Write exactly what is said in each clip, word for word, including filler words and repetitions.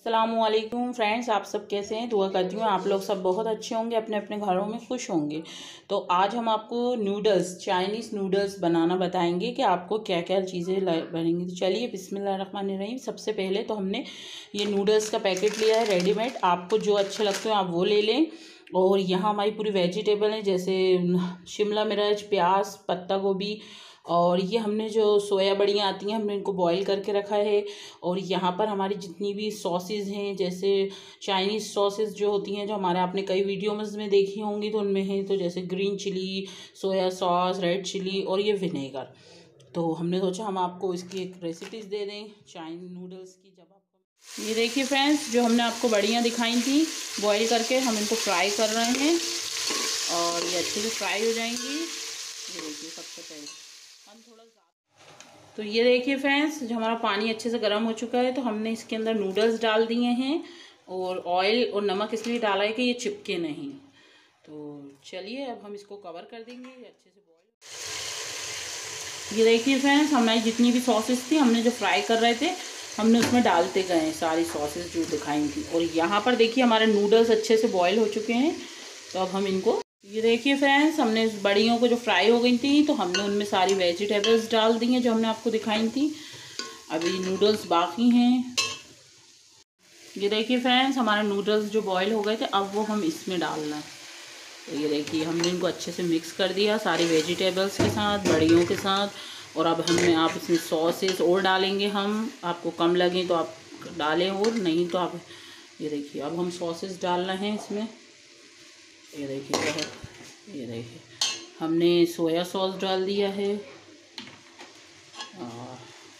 अस्सलामुअलैकुम फ्रेंड्स, आप सब कैसे हैं। दुआ करती हूँ आप लोग सब बहुत अच्छे होंगे, अपने अपने घरों में खुश होंगे। तो आज हम आपको नूडल्स, चाइनीज़ नूडल्स बनाना बताएंगे कि आपको क्या क्या चीज़ें बनेंगी। तो चलिए बिस्मिल्लाहिर्रहमानिर्रहीम। सबसे पहले तो हमने ये नूडल्स का पैकेट लिया है रेडीमेड। आपको जो अच्छे लगते हो आप वो ले लें। और यहाँ हमारी पूरी वेजिटेबल हैं, जैसे शिमला मिर्च, प्याज, पत्ता गोभी, और ये हमने जो सोया बड़ियाँ आती हैं हमने इनको बॉईल करके रखा है। और यहाँ पर हमारी जितनी भी सॉसेज हैं, जैसे चाइनीज़ सॉसेज जो होती हैं, जो हमारे आपने कई वीडियोज़ में देखी होंगी तो उनमें हैं, तो जैसे green chilli, soya sauce, red chilli और ये विनेगर। तो हमने सोचा हम आपको इसकी एक रेसिपीज़ दे दें चाइनीज नूडल्स की। जब आपको ये देखिए फ्रेंड्स, जो हमने आपको बड़ियाँ दिखाई थी बॉईल करके, हम इनको फ्राई कर रहे हैं और ये अच्छे से फ्राई हो जाएंगी। ये देखिए सबसे पहले हम थोड़ा ज़्यादा, तो ये देखिए फ्रेंड्स, जो हमारा पानी अच्छे से गर्म हो चुका है तो हमने इसके अंदर नूडल्स डाल दिए हैं। और ऑयल और नमक इसलिए डाला है कि ये चिपके नहीं। तो चलिए अब हम इसको कवर कर देंगे अच्छे से बॉईल। ये देखिए फ्रेंड्स, हमारी जितनी भी सॉसेस थी हमने जो फ्राई कर रहे थे हमने उसमें डालते गए सारी सॉसेस जो दिखाई थी। और यहाँ पर देखिए हमारे नूडल्स अच्छे से बॉईल हो चुके हैं। तो अब हम इनको, ये देखिए फ्रेंड्स, हमने इस बड़ियों को जो फ्राई हो गई थी तो हमने उनमें सारी वेजिटेबल्स डाल दी हैं जो हमने आपको दिखाई थी। अभी नूडल्स बाकी हैं। ये देखिए फ्रेंड्स, हमारे नूडल्स जो बॉईल हो गए थे अब वो हम इसमें डालना है। तो ये देखिए हमने इनको अच्छे से मिक्स कर दिया सारी वेजिटेबल्स के साथ, बड़ियों के साथ। और अब हमें आप इसमें सॉसेस और डालेंगे। हम आपको कम लगे तो आप डालें और नहीं तो आप, ये देखिए अब हम सॉसेस डालना है इसमें। ये देखिए ये देखिए हमने सोया सॉस डाल दिया है और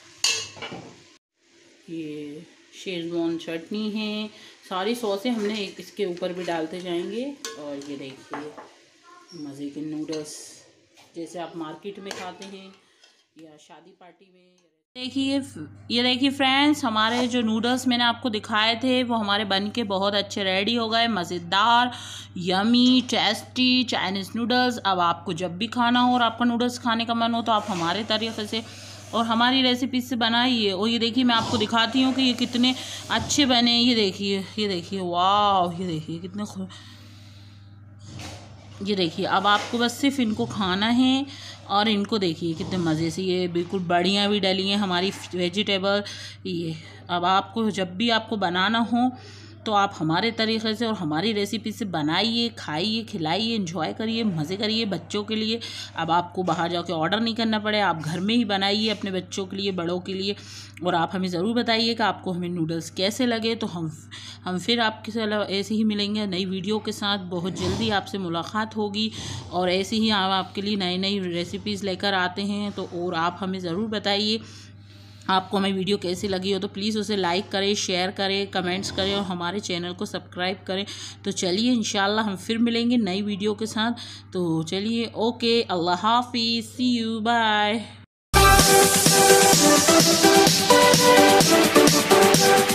ये शेजवान चटनी है। सारी सॉसें हमने एक इसके ऊपर भी डालते जाएंगे। और ये देखिए मज़े के नूडल्स जैसे आप मार्केट में खाते हैं या शादी पार्टी में। देखिए ये देखिए फ्रेंड्स, हमारे जो नूडल्स मैंने आपको दिखाए थे वो हमारे बन के बहुत अच्छे रेडी हो गए। मज़ेदार, यमी, टेस्टी चाइनीज़ नूडल्स। अब आपको जब भी खाना हो और आपका नूडल्स खाने का मन हो तो आप हमारे तरीक़े से और हमारी रेसिपी से बनाइए। और ये देखिए मैं आपको दिखाती हूँ कि ये कितने अच्छे बने। ये देखिए ये देखिए वाह, ये देखिए कितने, ये देखिए अब आपको बस सिर्फ इनको खाना है। और इनको देखिए कितने मज़े से ये बिल्कुल बढ़िया भी डली हैं हमारी वेजिटेबल। ये अब आपको जब भी आपको बनाना हो तो आप हमारे तरीक़े से और हमारी रेसिपी से बनाइए, खाइए, खिलाइए, एंजॉय करिए, मज़े करिए बच्चों के लिए। अब आपको बाहर जाके ऑर्डर नहीं करना पड़े, आप घर में ही बनाइए अपने बच्चों के लिए, बड़ों के लिए। और आप हमें ज़रूर बताइए कि आपको हमें नूडल्स कैसे लगे। तो हम हम फिर आपके साथ ऐसे ही मिलेंगे नई वीडियो के साथ। बहुत जल्दी आपसे मुलाकात होगी और ऐसे ही हम आपके लिए नई नई रेसिपीज़ लेकर आते हैं। तो और आप हमें ज़रूर बताइए आपको हमें वीडियो कैसी लगी हो। तो प्लीज़ उसे लाइक करें, शेयर करें, कमेंट्स करें और हमारे चैनल को सब्सक्राइब करें। तो चलिए इंशाल्लाह हम फिर मिलेंगे नई वीडियो के साथ। तो चलिए ओके, अल्लाह हाफिज़, सी यू, बाय।